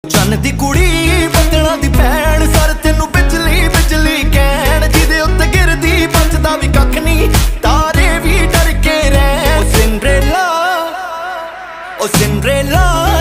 ਚੰਨ ਦੀ ਕੁੜੀ ਬੱਦਲਾਂ ਦੀ ਭੈਣ ਸਰ ਤੈਨੂੰ ਬਿਜਲੀ ਬਿਜਲੀ ਕਹਿਣ ਜਿਹਦੇ ਉੱਤੇ ਗਿਰਦੀ ਬਚਦਾ ਵੀ ਕੱਖ ਨਹੀਂ ਤਾਰੇ ਵੀ ਡਰ ਕੇ ਰਹਿਣ ਓ ਸਿੰਡਰੇਲਾ